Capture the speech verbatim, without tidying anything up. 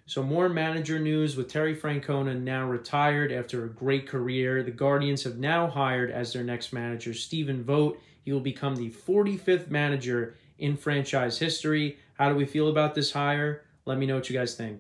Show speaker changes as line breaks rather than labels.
So more manager news with Terry Francona now retired after a great career. The Guardians have now hired as their next manager Stephen Vogt. He will become the forty-fifth manager in franchise history. How do we feel about this hire? Let me know what you guys think.